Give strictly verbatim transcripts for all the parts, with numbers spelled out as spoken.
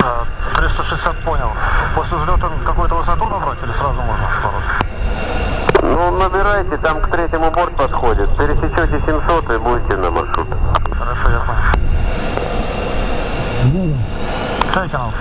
триста шестьдесят понял. После взлета какую-то высоту набрать или сразу можно поворот? Ну, набирайте, там к третьему борт подходит. Пересечете семьсот и будете на маршрут. Хорошо, я понял. Taken off.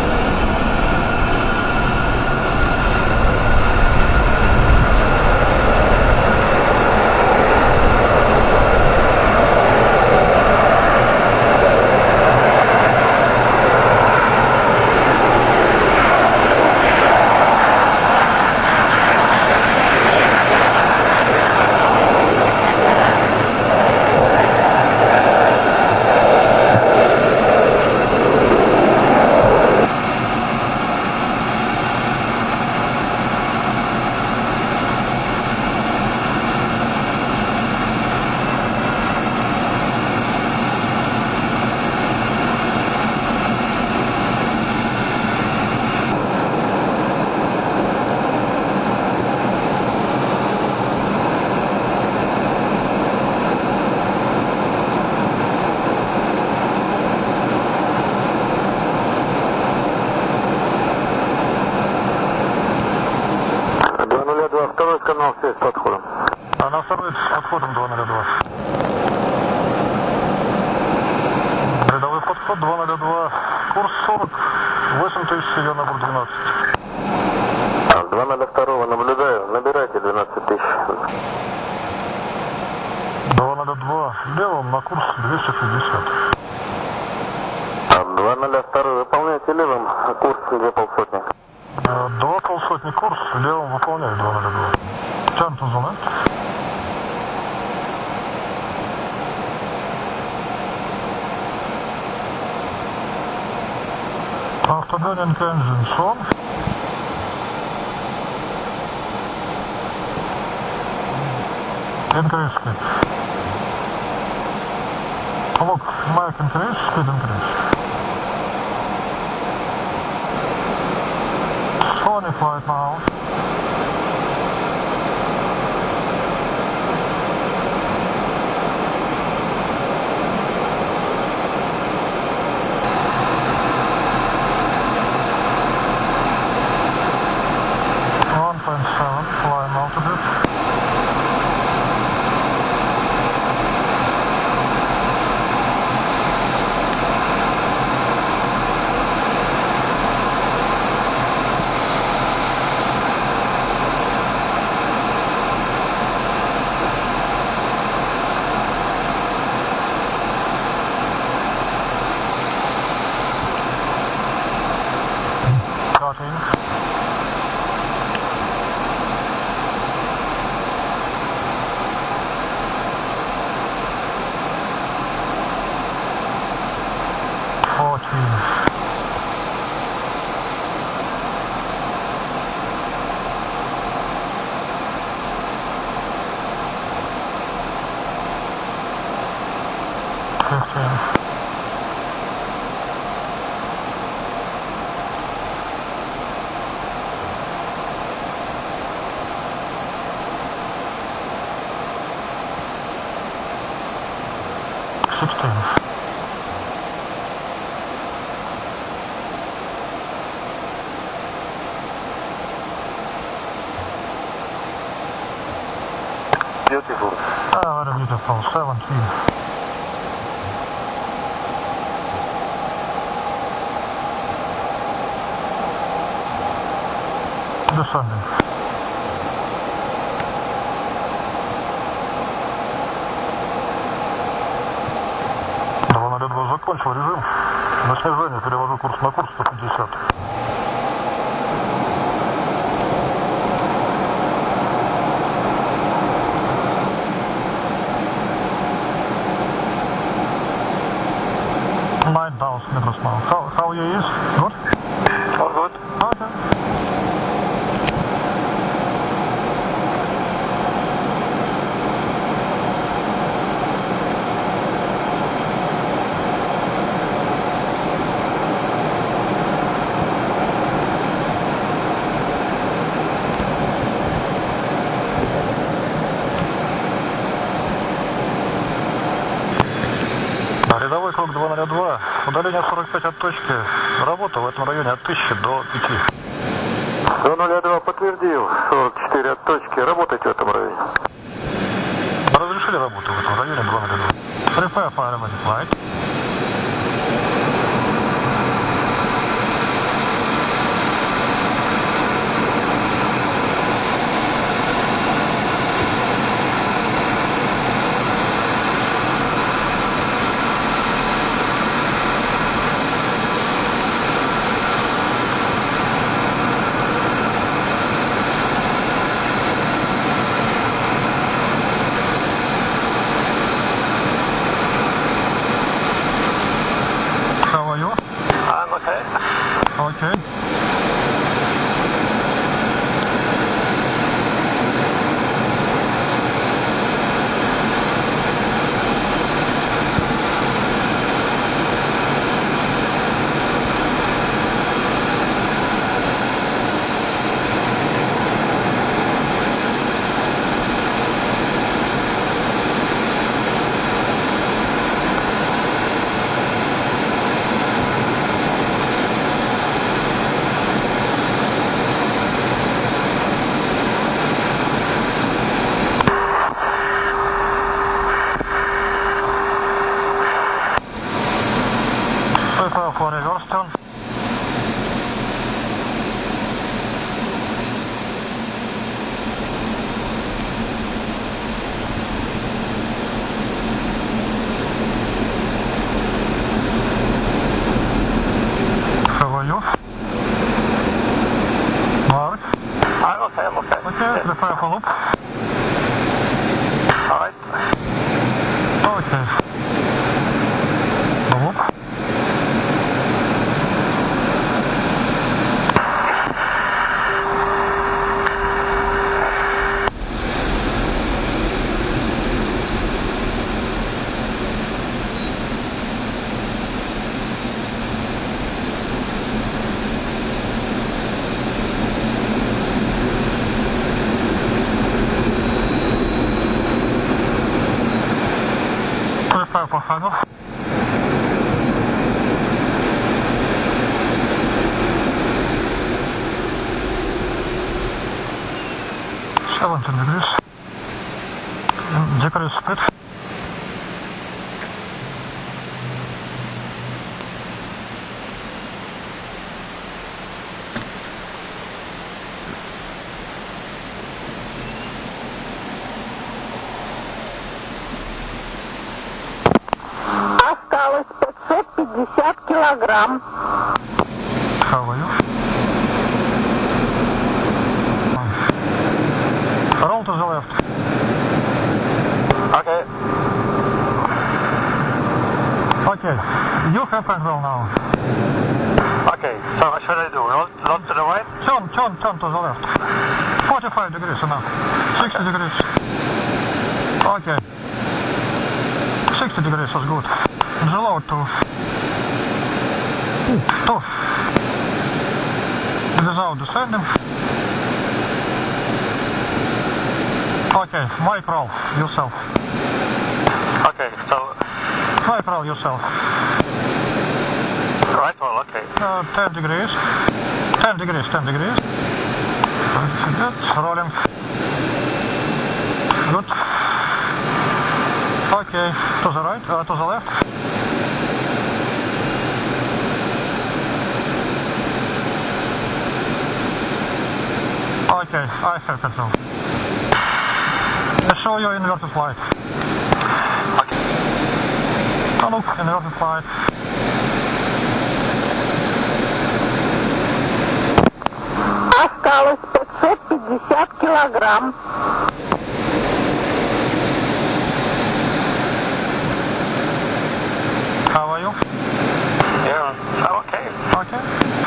Второй канал связь с подходом. А на второй с подходом два ноль два. Рядовой подход два ноль два. Курс сорок. восемь тысяч, ее набор двенадцать. А, два ноль два наблюдаю. Набирайте двенадцать тысяч. два ноль два. Левым на курс двести шестьдесят. А, два ноль два выполняйте левым. Курс две полсотни. Два полсотни курс, левым выполняю два ноль два. Turn to the left. Afterburning engines on. Increase speed. Look, mic increase, speed increase. Sony flight now. one point seven, climb altitude. fifteen. sixteen. Beautiful. Oh, very beautiful. seventeen. Descending. два ноль два закончил режим. На снижение перевожу курс на курс сто пятьдесят. Nine thousand meters now. How, how you is? Good? All good. Okay. Рядовой круг два ноль два, Удаление сорок пять от точки. Работа в этом районе от тысячи до пяти. два ноль два подтвердил. сорок четыре от точки. Работайте в этом районе. Разрешили работу в этом районе два ноль два. Prepare for automatic flight. Okay. Prepare for reverse turn. How are you? Mark? I'm okay, I'm okay. Okay, prepare for loop. Alright. Okay. Loop. Prepare for handle. seventeen degrees. Decrease speed. Осталось пятьсот пятьдесят килограмм. How are you? Roll to the left. Okay. Okay, you have control now. Okay, so what should I do? Roll, roll to the right? Turn, turn, turn to the left. forty-five degrees enough. sixty degrees. Okay. sixty degrees was good. Below to two. Without descending. Okay, mic roll yourself. Okay, so Mic roll yourself. right roll, okay. Uh, ten degrees. ten degrees, ten degrees. Good. Rolling. Good. Okay, to the right, uh, to the left. Okay, I have control. I show you inverted flight. Okay. Oh look, inverted flight. Осталось пятьсот пятьдесят килограмм. How are you? Yeah, I'm okay. Okay.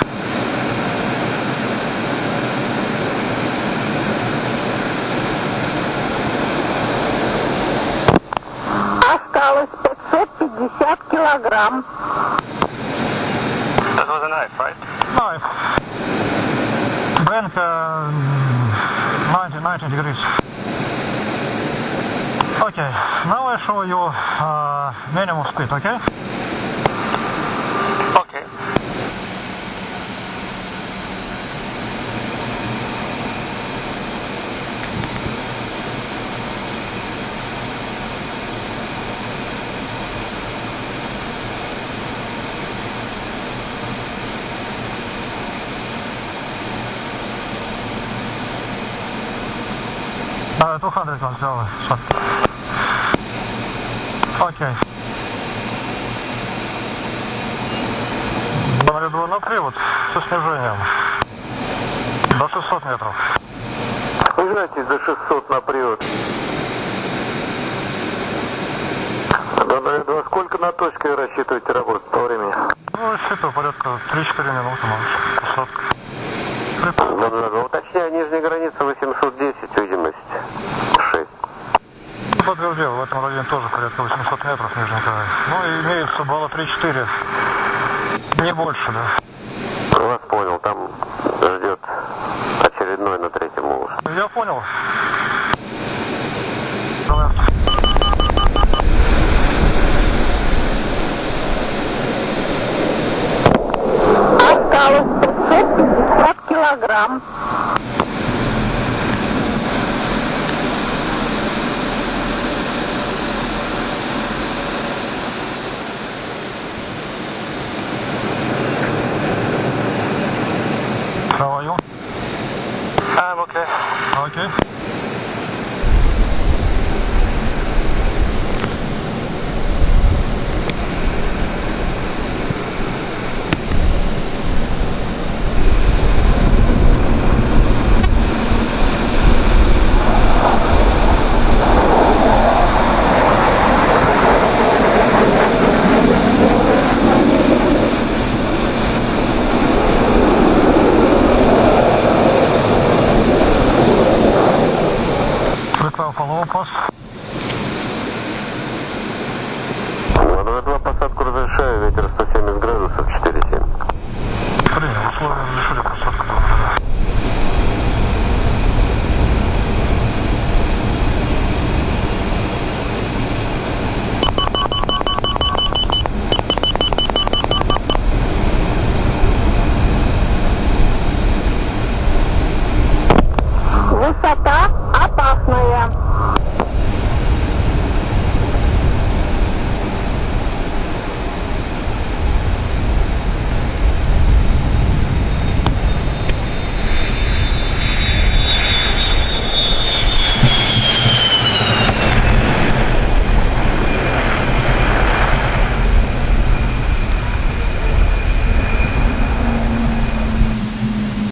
Осталось пятьсот пятьдесят килограмм. That was a knife, right? Knife. Bank uh, ninety, ninety degrees. Okay, now I show you uh, minimum speed, okay? Uh, two hundred on zero. Окей. Номер два на привод со снижением до шестисот метров. Снижайтесь до шестисот на привод. Номер два, сколько на точке рассчитываете работать по времени? Ну, рассчитываю порядка три-четыре минуты, может, сотка. Номер два, уточняю, нижняя граница восемьсот десять, видимость шесть. Подтвердил, в этом районе тоже порядка восемьсот метров нижний край. Ну и имеется балла три-четыре. Не больше, да. Вас понял, там ждет очередной на третьем улучше. Я понял. Осталось пятьсот пятьдесят килограмм. How are you? I'm okay. Okay.